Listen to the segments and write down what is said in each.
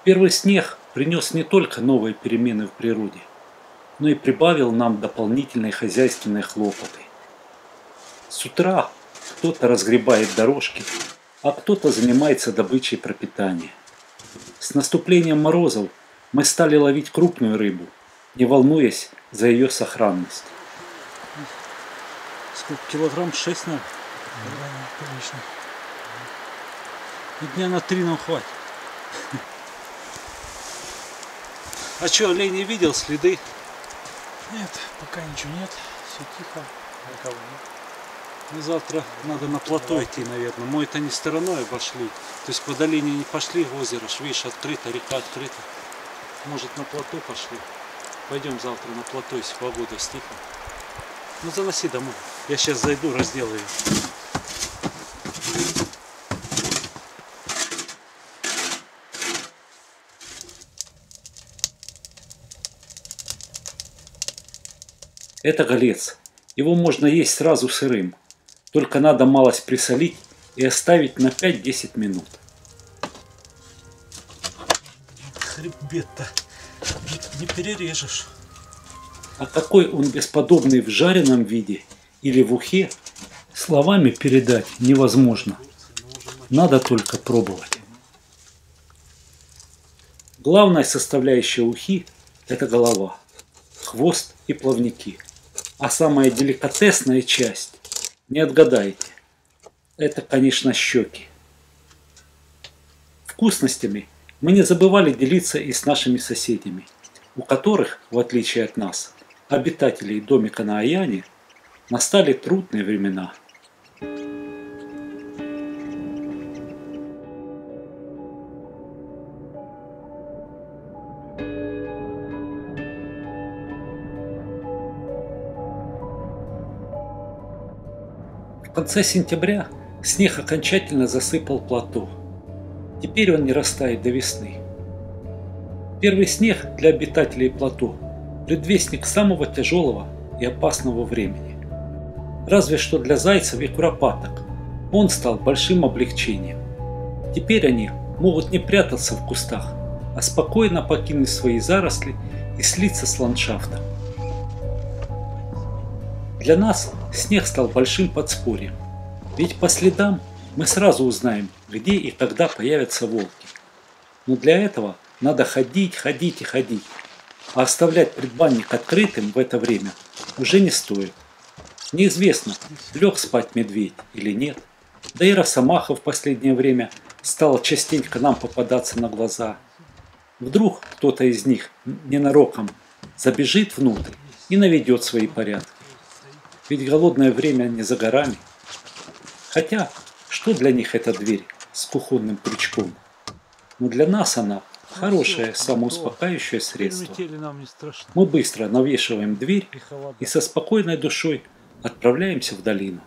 Первый снег принес не только новые перемены в природе, но и прибавил нам дополнительной хозяйственной хлопоты. С утра кто-то разгребает дорожки, а кто-то занимается добычей пропитания. С наступлением морозов мы стали ловить крупную рыбу, не волнуясь за ее сохранность. Сколько килограмм? 6, наверное? Да, конечно. И дня на 3 нам хватит. А что, олень не видел следы? Нет, пока ничего нет. Все тихо. Никого нет. Ну, завтра надо на плато идти, наверное. Мы-то не стороной обошли. То есть по долине не пошли в озеро. Видишь, открыто, река открыта. Может, на плато пошли. Пойдем завтра на плато, если погода стихнет. Ну, заноси домой. Я сейчас зайду, разделаю. Это голец. Его можно есть сразу сырым. Только надо малость присолить и оставить на 5-10 минут. Хребет-то не перережешь. А какой он бесподобный в жареном виде или в ухе, словами передать невозможно. Надо только пробовать. Главная составляющая ухи – это голова, хвост и плавники. А самая деликатесная часть, не отгадаете, это, конечно, щеки. Вкусностями мы не забывали делиться и с нашими соседями, у которых, в отличие от нас, обитателей домика на Аяне, настали трудные времена. В конце сентября снег окончательно засыпал плато. Теперь он не растает до весны. Первый снег для обитателей плато – предвестник самого тяжелого и опасного времени. Разве что для зайцев и куропаток он стал большим облегчением. Теперь они могут не прятаться в кустах, а спокойно покинуть свои заросли и слиться с ландшафтом. Для нас снег стал большим подспорьем, ведь по следам мы сразу узнаем, где и когда появятся волки. Но для этого надо ходить, ходить и ходить, а оставлять предбанник открытым в это время уже не стоит. Неизвестно, лег спать медведь или нет, да и росомаха в последнее время стала частенько нам попадаться на глаза. Вдруг кто-то из них ненароком забежит внутрь и наведет свои порядки. Ведь голодное время не за горами. Хотя, что для них эта дверь с кухонным крючком? Но для нас она хорошее самоуспокаивающее средство. Мы быстро навешиваем дверь и со спокойной душой отправляемся в долину.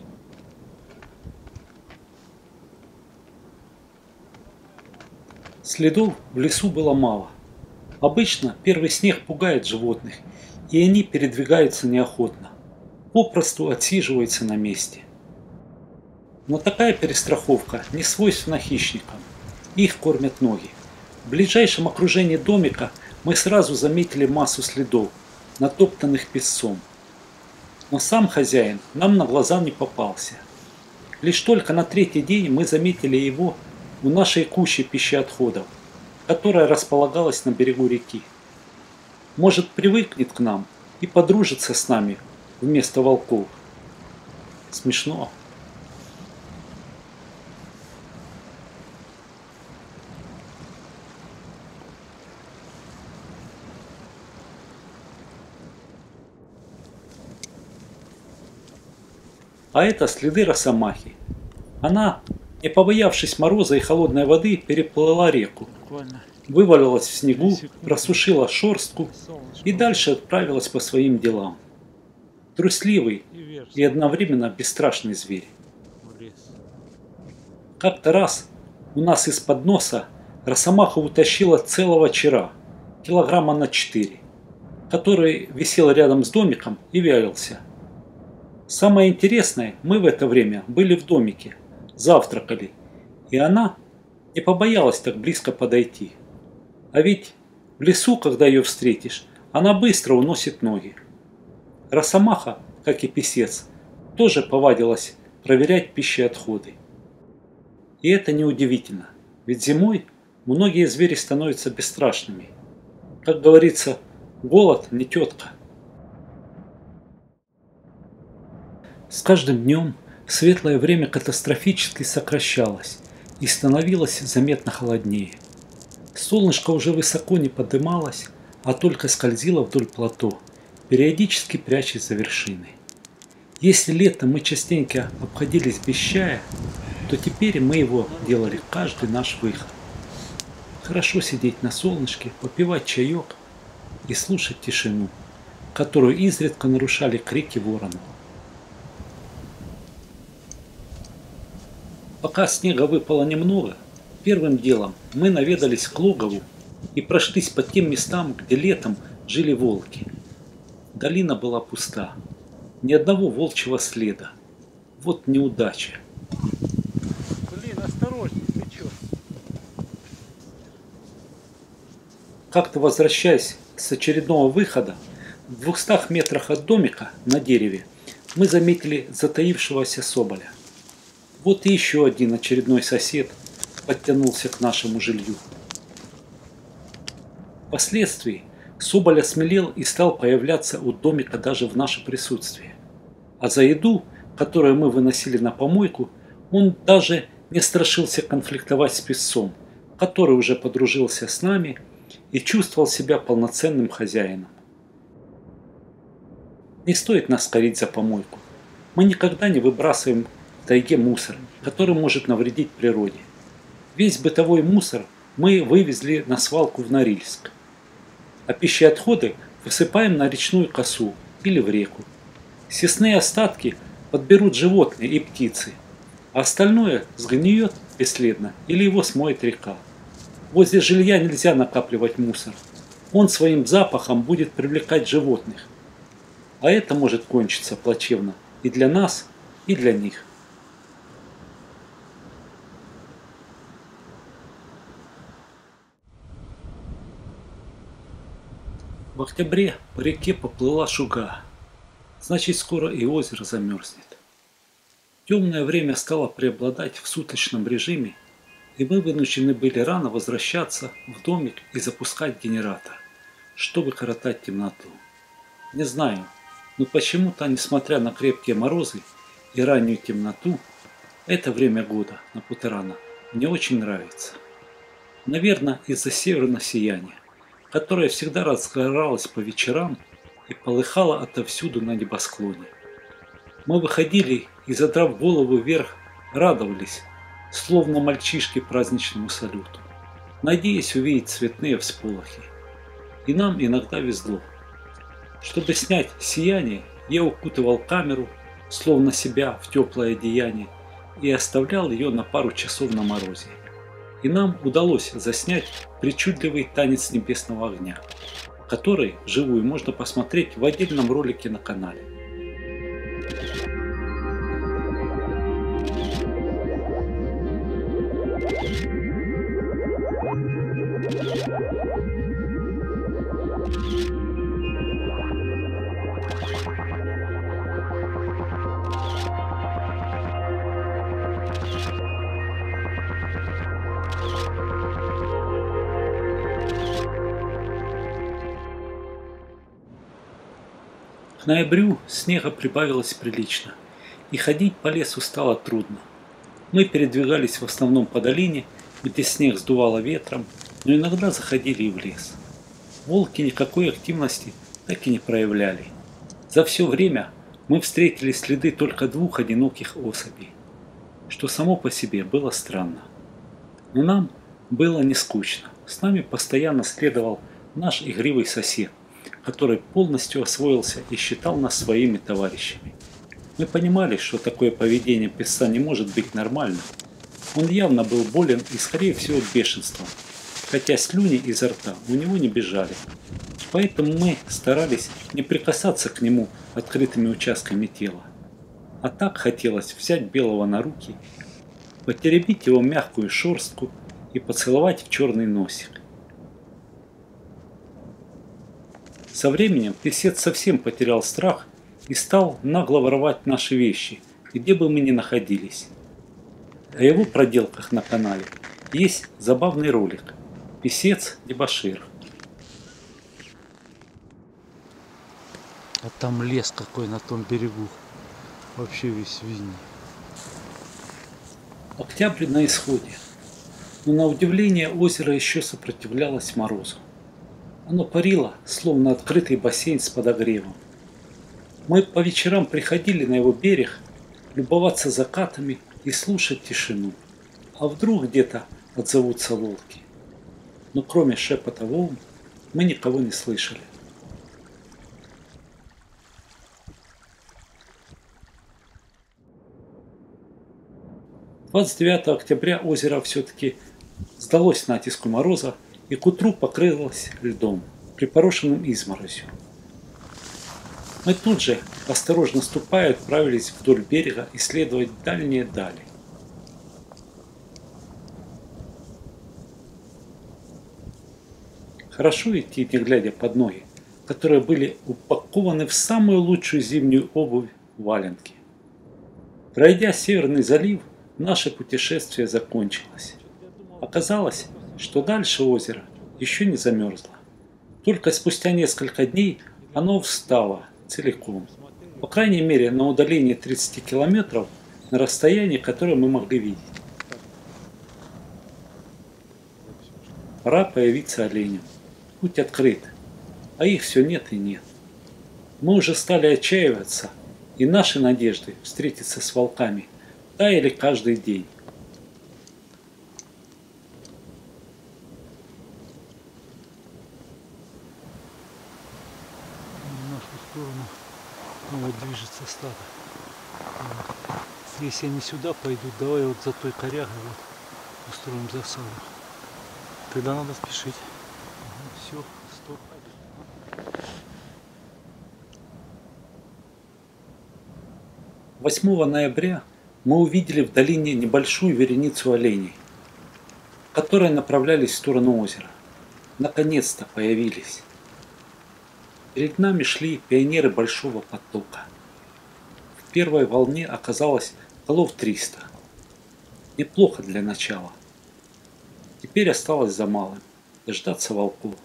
Следов в лесу было мало. Обычно первый снег пугает животных, и они передвигаются неохотно, попросту отсиживаются на месте. Но такая перестраховка не свойственна хищникам. Их кормят ноги. В ближайшем окружении домика мы сразу заметили массу следов, натоптанных песцом. Но сам хозяин нам на глаза не попался. Лишь только на 3-й день мы заметили его у нашей кучи пищеотходов, которая располагалась на берегу реки. Может, привыкнет к нам и подружится с нами вместо волков. Смешно. А это следы росомахи. Она, не побоявшись мороза и холодной воды, переплыла реку, вывалилась в снегу, просушила шерстку и дальше отправилась по своим делам. Трусливый и одновременно бесстрашный зверь. Как-то раз у нас из-под носа росомаха утащила целого чера, килограмма на 4, который висел рядом с домиком и вялился. Самое интересное, мы в это время были в домике, завтракали, и она не побоялась так близко подойти. А ведь в лесу, когда ее встретишь, она быстро уносит ноги. Росомаха, как и писец, тоже повадилась проверять пищеотходы. И это неудивительно, ведь зимой многие звери становятся бесстрашными. Как говорится, голод не тетка. С каждым днем светлое время катастрофически сокращалось и становилось заметно холоднее. Солнышко уже высоко не подымалось, а только скользило вдоль плато, периодически прячась за вершиной. Если летом мы частенько обходились без чая, то теперь мы его делали каждый наш выход. Хорошо сидеть на солнышке, попивать чаек и слушать тишину, которую изредка нарушали крики воронов. Пока снега выпало немного, первым делом мы наведались к логову и прошлись по тем местам, где летом жили волки. Долина была пуста, ни одного волчьего следа. Вот неудача. Блин, осторожней, ты чё? Как-то возвращаясь с очередного выхода, в 200 метрах от домика на дереве мы заметили затаившегося соболя. Вот и еще один очередной сосед подтянулся к нашему жилью. Впоследствии соболь осмелел и стал появляться у домика даже в наше присутствие. А за еду, которую мы выносили на помойку, он даже не страшился конфликтовать с песцом, который уже подружился с нами и чувствовал себя полноценным хозяином. Не стоит нас корить за помойку. Мы никогда не выбрасываем в тайге мусор, который может навредить природе. Весь бытовой мусор мы вывезли на свалку в Норильск. А пищеотходы высыпаем на речную косу или в реку. Съестные остатки подберут животные и птицы, а остальное сгниет бесследно или его смоет река. Возле жилья нельзя накапливать мусор. Он своим запахом будет привлекать животных. А это может кончиться плачевно и для нас, и для них. В октябре по реке поплыла шуга. Значит, скоро и озеро замерзнет. Темное время стало преобладать в суточном режиме, и мы вынуждены были рано возвращаться в домик и запускать генератор, чтобы коротать темноту. Не знаю, но почему-то, несмотря на крепкие морозы и раннюю темноту, это время года на Путерана мне очень нравится. Наверное, из-за северного сияния, которое всегда разгоралось по вечерам и полыхало отовсюду на небосклоне. Мы выходили и, задрав голову вверх, радовались, словно мальчишки праздничному салюту, надеясь увидеть цветные всполохи. И нам иногда везло. Чтобы снять сияние, я укутывал камеру, словно себя в теплое одеяние, и оставлял ее на пару часов на морозе. И нам удалось заснять причудливый танец небесного огня, который вживую можно посмотреть в отдельном ролике на канале. К ноябрю снега прибавилось прилично, и ходить по лесу стало трудно. Мы передвигались в основном по долине, где снег сдувало ветром, но иногда заходили и в лес. Волки никакой активности так и не проявляли. За все время мы встретили следы только 2 одиноких особей, что само по себе было странно. Но нам было не скучно. С нами постоянно следовал наш игривый сосед, который полностью освоился и считал нас своими товарищами. Мы понимали, что такое поведение песца не может быть нормальным. Он явно был болен и, скорее всего, бешенством, хотя слюни изо рта у него не бежали. Поэтому мы старались не прикасаться к нему открытыми участками тела. А так хотелось взять белого на руки, потеребить его мягкую шерстку и поцеловать в черный носик. Со временем писец совсем потерял страх и стал нагло воровать наши вещи, где бы мы ни находились. О его проделках на канале есть забавный ролик «Писец-дебошир». А там лес какой на том берегу. Вообще весь винный. Октябрь на исходе, но на удивление озеро еще сопротивлялось морозу. Оно парило, словно открытый бассейн с подогревом. Мы по вечерам приходили на его берег, любоваться закатами и слушать тишину. А вдруг где-то отзовутся волки? Но кроме шепота волн мы никого не слышали. Двадцать 29 октября озеро все-таки сдалось натиску мороза и к утру покрылось льдом, припорошенным изморозью. Мы тут же, осторожно ступая, отправились вдоль берега исследовать дальние дали. Хорошо идти, не глядя под ноги, которые были упакованы в самую лучшую зимнюю обувь валенки. Пройдя Северный залив, наше путешествие закончилось. Оказалось, что дальше озеро еще не замерзло. Только спустя несколько дней оно встало целиком. По крайней мере, на удалении 30 километров, на расстоянии, которое мы могли видеть. Пора появиться оленям. Путь открыт, а их все нет и нет. Мы уже стали отчаиваться, и наши надежды встретиться с волками таяли каждый день. В нашу сторону вот движется стадо. Вот. Если они сюда пойдут, давай вот за той корягой вот устроим засаду. Тогда надо спешить. Все, стоп. 8 ноября мы увидели в долине небольшую вереницу оленей, которые направлялись в сторону озера. Наконец-то появились. Перед нами шли пионеры большого потока. В первой волне оказалось голов 300. Неплохо для начала. Теперь осталось за малым – дождаться волков.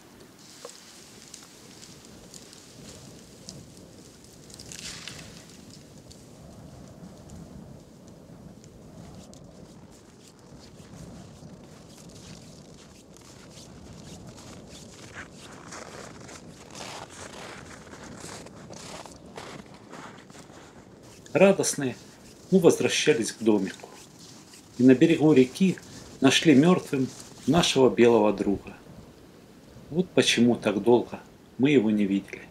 Радостные мы возвращались к домику и на берегу реки нашли мертвым нашего белого друга. Вот почему так долго мы его не видели.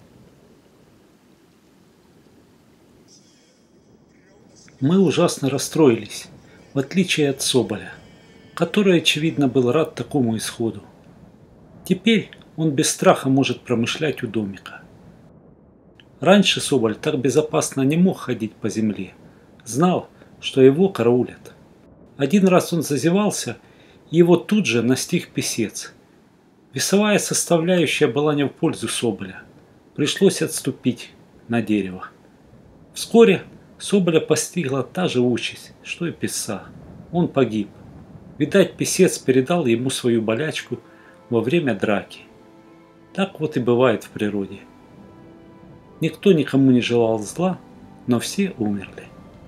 Мы ужасно расстроились, в отличие от Соболя, который, очевидно, был рад такому исходу. Теперь он без страха может промышлять у домика. Раньше Соболь так безопасно не мог ходить по земле. Знал, что его караулят. Один раз он зазевался, и его тут же настиг писец. Весовая составляющая была не в пользу Соболя. Пришлось отступить на дерево. Вскоре Соболя постигла та же участь, что и писца. Он погиб. Видать, писец передал ему свою болячку во время драки. Так вот и бывает в природе. Никто никому не желал зла, но все умерли.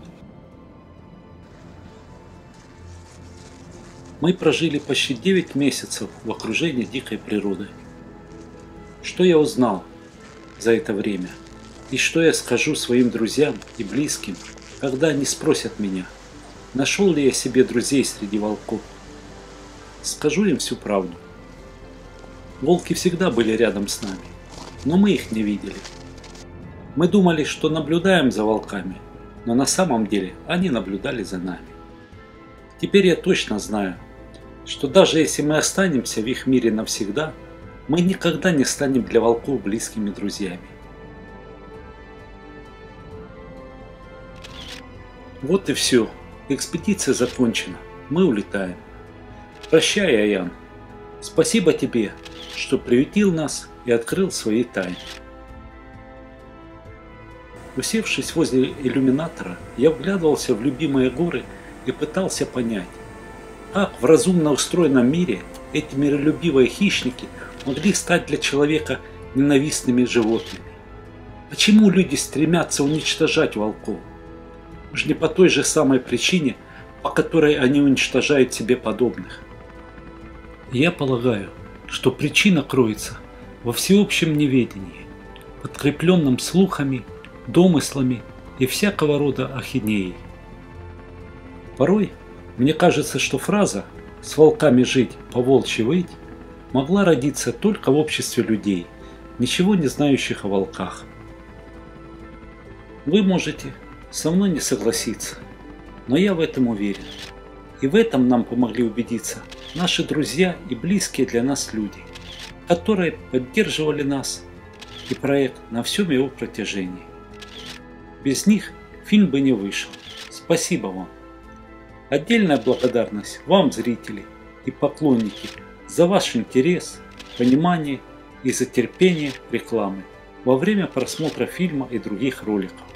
Мы прожили почти 9 месяцев в окружении дикой природы. Что я узнал за это время? И что я скажу своим друзьям и близким, когда они спросят меня, нашел ли я себе друзей среди волков? Скажу им всю правду. Волки всегда были рядом с нами, но мы их не видели. Мы думали, что наблюдаем за волками, но на самом деле они наблюдали за нами. Теперь я точно знаю, что даже если мы останемся в их мире навсегда, мы никогда не станем для волков близкими друзьями. Вот и все. Экспедиция закончена. Мы улетаем. Прощай, Аян. Спасибо тебе, что приютил нас и открыл свои тайны. Усевшись возле иллюминатора, я вглядывался в любимые горы и пытался понять, как в разумно устроенном мире эти миролюбивые хищники могли стать для человека ненавистными животными. Почему люди стремятся уничтожать волков? Уж не по той же самой причине, по которой они уничтожают себе подобных. Я полагаю, что причина кроется во всеобщем неведении, подкрепленном слухами, домыслами и всякого рода ахинеей. Порой мне кажется, что фраза «с волками жить, по волчьи выть» могла родиться только в обществе людей, ничего не знающих о волках. Вы можете со мной не согласиться, но я в этом уверен. И в этом нам помогли убедиться наши друзья и близкие для нас люди, которые поддерживали нас и проект на всем его протяжении. Без них фильм бы не вышел. Спасибо вам. Отдельная благодарность вам, зрители и поклонники, за ваш интерес, понимание и за терпение рекламы во время просмотра фильма и других роликов.